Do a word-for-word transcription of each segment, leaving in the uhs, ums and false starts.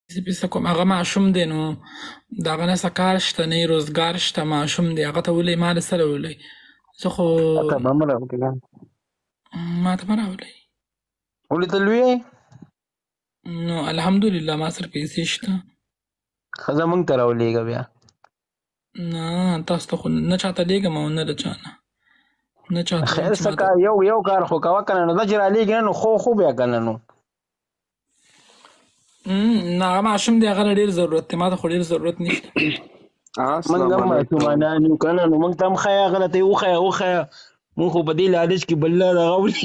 زه پیسه کوم هغه ماشوم دی نو د هغه نه څه کار شته نه یې روزګار شته ماشوم دی هغه ته ولې ما له سره ولئ زه خو اته به مه راوړې ما ته مه راولئ ولې ته لوی یې نو الحمدلله ما سره پیسې شته ښځه موږ ته راولېږه بیا نه تاسو ته خو نه چاته لیږم او نه د چا نه نه چاته خیر څه کار یو یو کار خو کوه که نه نو دا چې رالېږي نه نو خو خو بیا که نه نو نه هغه ماشوم دی هغه له ډېر ضرورت دی ما ته خو ډېر ضرورت نشته موږ هم ماشومانان یو که نه نو موږ ته هم ښایه هغه راته یې وښایه وښایه موږ خو په دې لالچ کې بل لا دغه وړي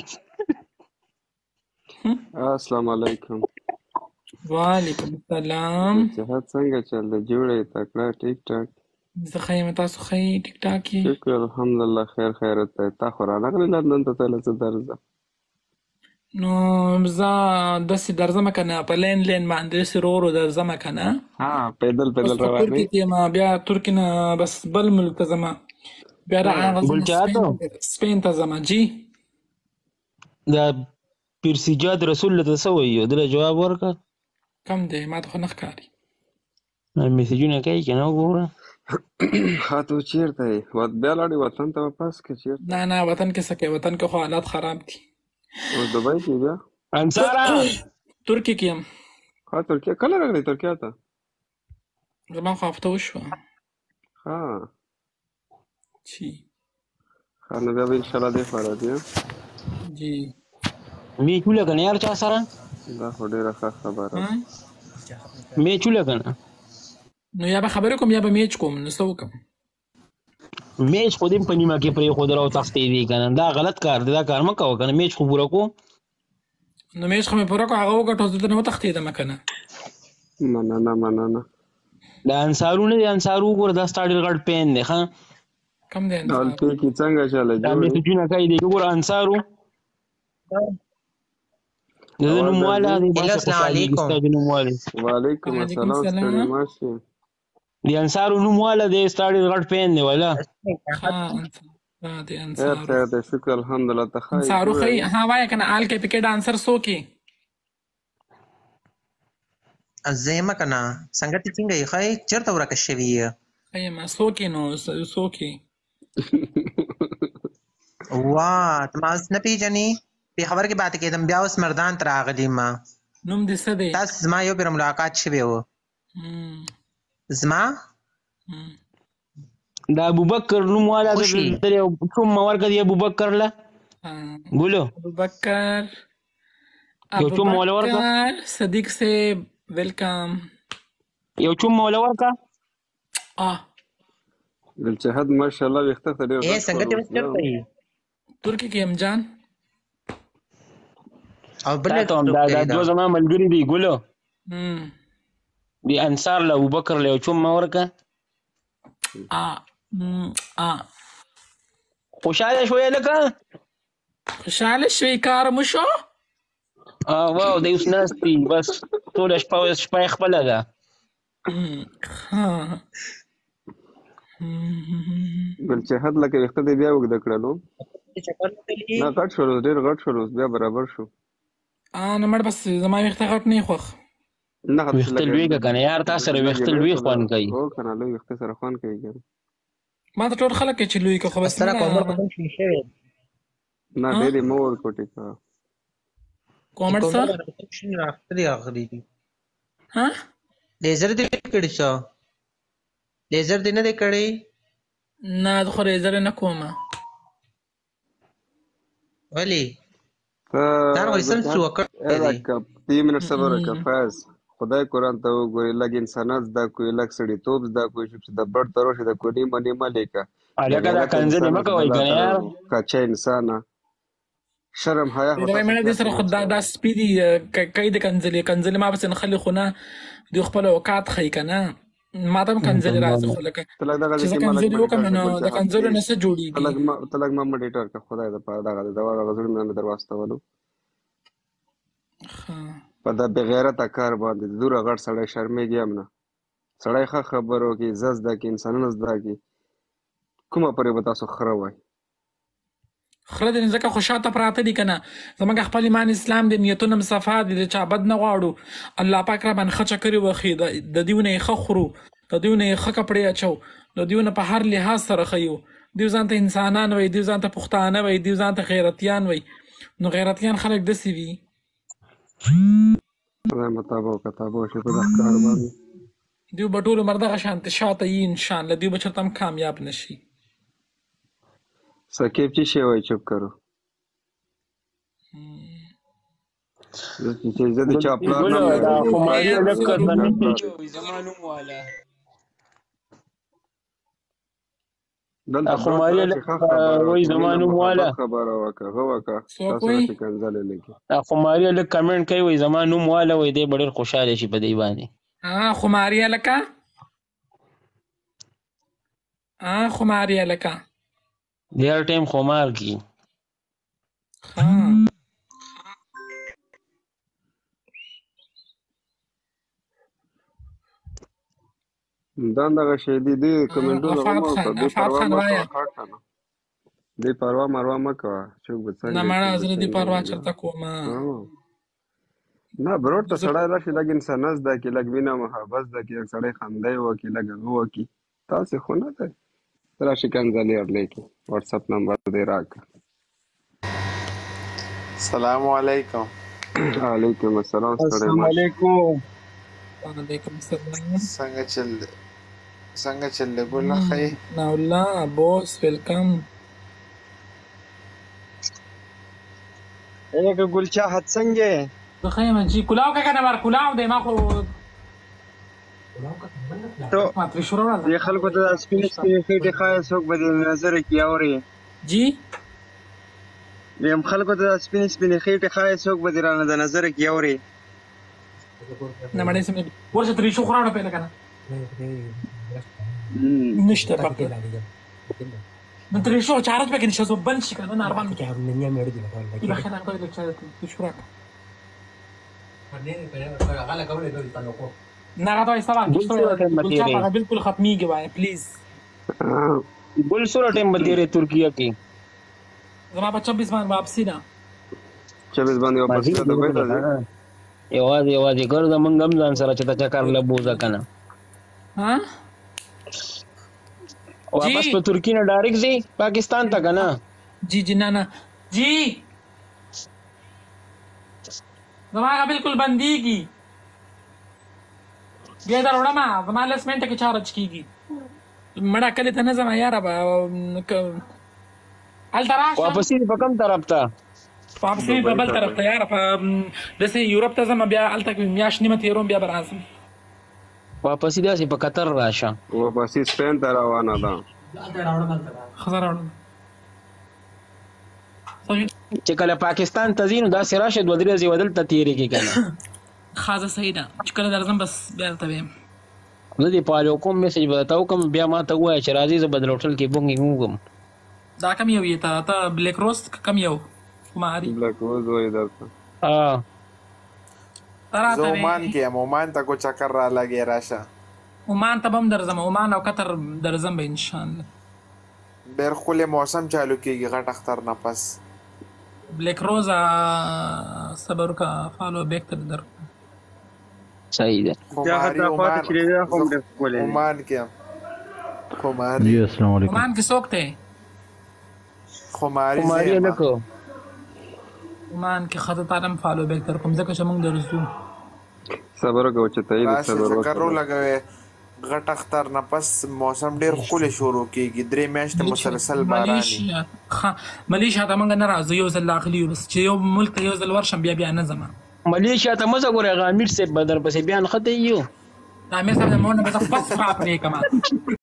السلام علیکم وعلیکم السلام جهاد څنګه چل دی جوړه یې تکړه ټیک ټاک زه ښه یم تاسو ښه یې ټیک ټاک یې شکر الحمدلله خیر خیرت دی تا خو رانغلې لندن ته تله څه درځه نو زه داسې درځمه که نه په لین لین باندې داسې ورو ورو درځمه که نه ها پیدل بس پیدل په روان ترکي کې یم بیا ترکي نه بس بل ملک ته ځمه بیا د هغه ځم سپین ته ځمه جي دا پیرسیجاد رسول له ته څه وایي دله جواب ورکړه کم دی ما ته خو نه ښکاري میسیجونه کوي که نه وګوره ها ته چېرته یې بیا لاړې وطن ته واپس که چېرته نه نه وطن کې څه کوي وطن کې خو حالات خراب دي اوس دبۍ کې بیا انصاره ترکي کې یم ها ترکیه کله راغلی ترکیه ته زما خو هفته وشوه ها جی ښه نو بیا به انشاءالله دې خوا راځي جی میچ ولګه نه یار چا سره دا خو ډېره ښه خبره میچ ولګه نه نو یا به خبرې کوم یا به میچ کوم نو څه وکړم میچ خو دې په نیمه کې پرېښودل او تښتېدې که نه دا غلط کار دی دا کار مه کوه که نه میچ خو پوره کړو نو میچ خو مې پوره کړو هغه وګټو زه ترې وتښتېدم که نه مننه مننه د انصارو نه دی انصارو وګوره دا ستا ډېر غټ پین دی ښه کم دی هلته کې څنګه چله دا میسیجونه کوي دی وګوره انصارو د ده نومواله دی باسه خوشحالېږي ستا د نوموالې وعلیکم السلام ستړي مه شئ د انصارو نومواله دی ستا ډېر غټ پین دی ولا خیر خیر دی شکر الحمدلله ته ښه انصارو ښه ها وایه که نه آل کې پکې ډانسر څوک یې زه یم که نه څنګه ته څنګه یې ښه یې چېرته ورکه شوي یې ښه یم څوک یې نو څوک یې واه ته ما اوس نه پېژنې پېښور کې پاتې کېدم بیا اوس مردان ته راغلی ما نوم دې څه دی تاسو زما یو پېره ملاقات شوی و زما د ابوبکر نومواله کوم ورکړه دی ابوبکر له ګلو ابوبکر یو چوم مولا ورکړه صدیق صاحب ویلکم یو چوم مولا ورکړه آه ګلچهد ماشاءالله ویښته ته ډېر اے څنګه ته اوس چېرته یې ترکي کې یم جان او بل دا دوه زما ملګري دي ګلو د انصار له ابوبکر له یو چوم ما ورکړه خوشحاله شوې لکه خوشحاله شوې کار مو شو واو دی اوس ناست دي بس ټوله شپه شپه یې خپله ده ګلچهد لکه ویښته دې بیا اوږده کړل نه غټ شول اوس ډېر غټ شول اوس بیا برابر شو نه مړ بس زما ویښته غټ نه یې خوښ ویښته لوی که که نه یار تا سره ویښته لوی خوند کوي هو که نه لوی ویښته سره خوند کوي که ما ته ټول خلک کوي چې لوی که خو بس سره کومر په کوم شي شوی نه ډېرې مه ورکوټې کوه کومر څه راغلي راغلي دي ها لیزر دې کړی څه لیزر دې نه دی کړی نه زه خو لیزر نه کومه ولې ځان وایسم چې وکړی دې منټ صبر وکړه فیض خدای قرآن ته وګورې لږ انسانات زده کوي لږ سړیتوب زده کوي چې د بړ ته راشي د کو نیمه نیمه لیکه هلکه دا کنځلې مه کوئ که نه یار کچه انسانه شرم حیا مړه دې سره خو دا سپي دي کوي د کنځلې کنځلې ما پسې نښلي خو نه دوی خپل اوقات ښیي که نه ما ته هم کنځلې راځي خو لکه چې زه کنځلې وکړم نو د کنځلو نه څه جوړېږي ته لږ ما مډیټر که خدای دپاره دغه د دوا دغه زړه مې در واستولو په دا بېغیرته کار باندې د دوره غټ سړی شرمېږي هم نه سړی ښه خبرو کې زه زده کړي انسانونه زده کړي کومه پورې به تاسو خره وای خره دې ځکه خو شاته پراته دي که نه زموږ خپل ایمان اسلام دی نیتونه م صفا دي د چا بد نه غواړو الله پاک را باندې ښه چکرې وښي د دیو نه یې ښه خورو د دیو نه یې ښه کپړې اچو د دیو نه په هر لحاظ سره ښیو دیو ځان ته انسانان وی دیو ځان ته پښتانه وی دیو ځان ته غیرتیان وی نو غیرتیان خلک داسې وي دیو به ټول عمر دغه شانتې شاته یي انشاءالله دیو به چېرته هم کامیاب نه شي سکیب چی شی وای چپ کرو زه د چا پلار نه خماري الګ کړنه زمانو والا دلته خماري الګ وای زمانو والا خبره وکړه هو وکړه تاسو څه کنځل لګي خماري الګ کمنټ کوي وای زمانو والا وای دې ډېر خوشاله شي په دې باندې ها خماري الګ ها خماري الګ ډېر ټیم خمار کی ها دا دغه شی دی د کمنټونو افاد خان وایا دی پروا مروا مکه څوک به څنګه نه مړه زه دې پروا چرته کوم نه برور ته سړی راشي لږ انسانس ده کې لږ مینه محبت ده کې سړی خندی وکړي لږ هغه وکړي تاسې خو نه دی راشي کنځلې اډلی کې واټساپ نمبر دې راکړه السلام علیکم وعلیکم السلام السلام علیکم وعلیکم السلام څنګه چل څنګه چل ګل خی نا الله بوس ویلکم اګه ګل چاحت څنګه بخیر جی کلاو کا کنه ور کلاو دې ما خو تو یہ خلکو ته سپین سپین خېټه خای څوک به نظر کې اوري جی یم خلکو ته سپین سپین خېټه خای څوک به درانه د نظر کې اوري نه مړې سم ورشه ترې شو خراړه په لکنه نشته پکې نو ترې شو چارج پکې نشه زو بل شي کنه نارمال کې هم نه مې اړ دي په خیر هغه د چا شو راک نه غواړم استوان بالکل ختميږي وای پلیز ګل سره ټیم بدیره ترکیه کې زما په چوبیس باندې واپسی ده چوبیس باندې واپس ده به ده یوازې یوازې ګر د منګم ځان سره چې تا کار لبوزه کنه ها واپس په ترکی نه ډایرکټ ځي پاکستان ته کنه جی جی نه نه جی زما بالکل بنديږي بیا دا وړما زما لسمنټ کې چارج کیږي مړه کله ته نه زما یاره به التراش واپسې په کوم طرف ته واپسې په بل طرف ته یاره په دسه یورپ ته زما بیا الته میاش نیمه تیروم بیا برازم واپسې داسې په قطر راشه واپسې سپین ته روانه ده خزر راوړم چې کله پاکستان ته ځینو داسې راشه دوه درې ځې ودلته تېرېږي که نه خازه صحیح ده چې کله درځم بس بیا درته ویم زه دې پالو کوم میسج به درته وکړم بیا ما ته ووایه چې راځې زه به د هوټل کې بونګې ووږم دا کم یو یې ته ته بلیک روز کم یو خماري بلیک روز وایي درته زه عمان کې یم عمان ته کو چکر را لګې راشه عمان ته به هم درځم عمان او قطر درځم به انشاءالله ډېر ښکلی موسم چالو کېږي غټ اختر نه پس بلیک روز صبر کا فالو بیک ته در صحیح ده عمان کې خماري جی السلام علیکم عمان کې څوک دی خماري خماري لکه عمان کې خطه تعلم فالو بیک در کوم ځکه چې موږ درځو صبر وکړه چې ته یې صبر وکړه چکر ولګوې غټ اختر نه پس موسم ډېر ښکلی شروع کېږي درې میاشتې مسلسل باراني ملیشیا ته موږ نه راځو یو ځل راغلي یو بس چې یو ملک ته یو ځل ورشم بیا بیا نه ځم ملیشیا ته مه ځه ګورې هغه امیر صاحب به درپسې بیا نښته یو امیر صاحب د مور نه به زه خپل سپا پرېږدم